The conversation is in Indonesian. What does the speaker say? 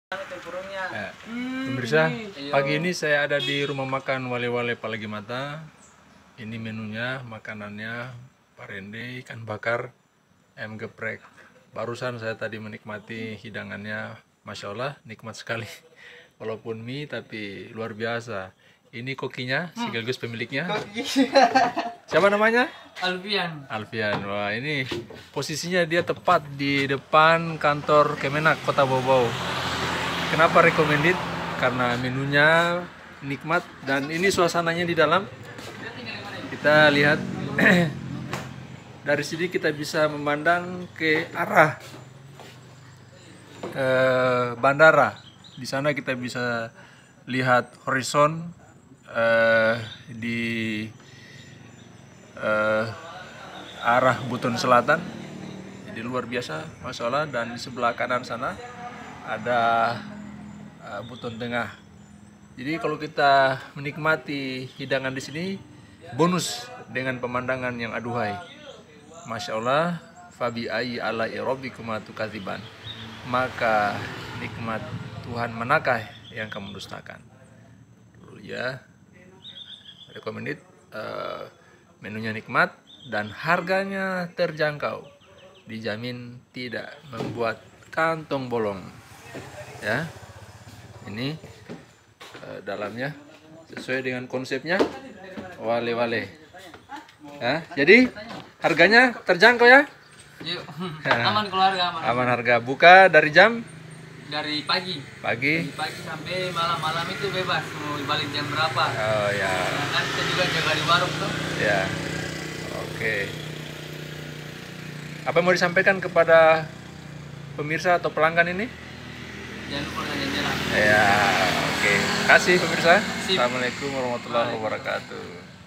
Ya, pemirsa, pagi ini saya ada di rumah makan Wale-Wale Palagi Mata. Ini menunya, makanannya, parende, ikan bakar, ayam geprek. Barusan saya tadi menikmati hidangannya, Masya Allah, nikmat sekali. Walaupun mie, tapi luar biasa. Ini kokinya, sekaligus pemiliknya. Siapa namanya? Alfian. Alfian. Wah, ini posisinya dia tepat di depan kantor Kemenak Kota Bau-Bau. Kenapa recommended? Karena menunya nikmat dan ini suasananya di dalam. Kita lihat dari sini kita bisa memandang ke arah bandara. Di sana kita bisa lihat horizon di arah Buton Selatan. Jadi luar biasa, Masya Allah. Dan di sebelah kanan sana ada Buton Tengah. Jadi kalau kita menikmati hidangan di sini, bonus dengan pemandangan yang aduhai. Masya Allah, fabi ayyi ala rabbikuma tukadziban. Maka nikmat Tuhan manakah yang kamu dustakan? Dulu ya, recommended, menunya nikmat dan harganya terjangkau. Dijamin tidak membuat kantong bolong. Ya. Ini dalamnya sesuai dengan konsepnya Wale-Wale. Ya, jadi harganya terjangkau ya? Yuk, aman keluarga, aman. Aman harga. Buka dari jam? Dari pagi. Pagi. Dari pagi sampai malam-malam itu bebas. Mau balik jam berapa? Oh ya. Kan kita juga jaga di warung tuh. Ya. Oke. Apa mau disampaikan kepada pemirsa atau pelanggan ini? Jangan lupa jalan-jalan. Ya, oke. Kasih pemirsa. Sip. Assalamualaikum warahmatullahi wabarakatuh.